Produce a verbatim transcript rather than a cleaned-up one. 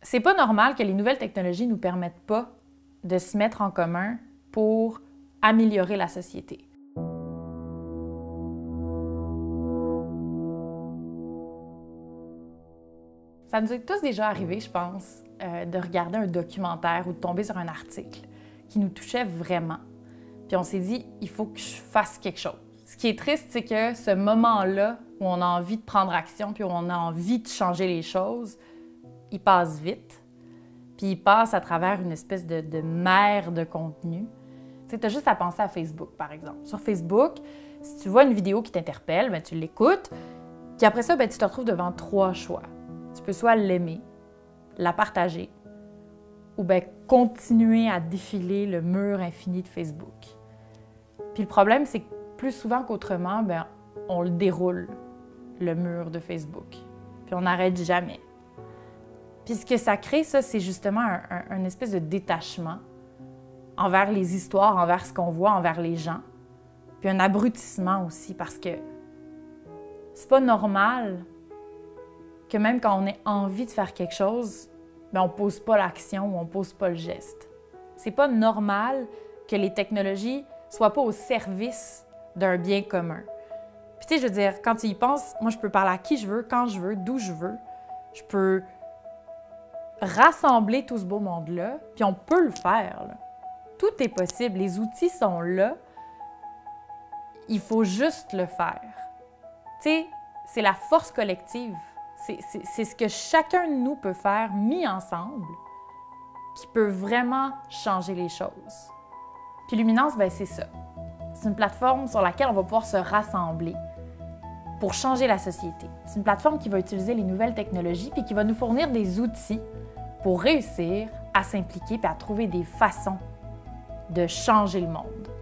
C'est pas normal que les nouvelles technologies ne nous permettent pas de se mettre en commun pour améliorer la société. Ça nous est tous déjà arrivé, je pense, euh, de regarder un documentaire ou de tomber sur un article qui nous touchait vraiment. Puis on s'est dit, il faut que je fasse quelque chose. Ce qui est triste, c'est que ce moment-là où on a envie de prendre action puis où on a envie de changer les choses, il passe vite. Puis il passe à travers une espèce de, de mer de contenu. Tu sais, t'as juste à penser à Facebook, par exemple. Sur Facebook, si tu vois une vidéo qui t'interpelle, bien, tu l'écoutes. Puis après ça, bien, tu te retrouves devant trois choix. Tu peux soit l'aimer, la partager, ou bien continuer à défiler le mur infini de Facebook. Puis le problème, c'est que plus souvent qu'autrement, bien, on le déroule, le mur de Facebook. Puis on n'arrête jamais. Puis ce que ça crée, ça, c'est justement un, un, un espèce de détachement envers les histoires, envers ce qu'on voit, envers les gens. Puis un abrutissement aussi, parce que c'est pas normal que même quand on a envie de faire quelque chose, bien, on ne pose pas l'action ou on ne pose pas le geste. C'est pas normal que les technologies soient pas au service d'un bien commun. Puis tu sais, je veux dire, quand tu y penses, moi, je peux parler à qui je veux, quand je veux, d'où je veux. Je peux rassembler tout ce beau monde-là, puis on peut le faire, là. Tout est possible. Les outils sont là. Il faut juste le faire. Tu sais, c'est la force collective. C'est ce que chacun de nous peut faire mis ensemble qui peut vraiment changer les choses. Puis Luminance, ben c'est ça. C'est une plateforme sur laquelle on va pouvoir se rassembler pour changer la société. C'est une plateforme qui va utiliser les nouvelles technologies puis qui va nous fournir des outils pour réussir à s'impliquer et à trouver des façons de changer le monde.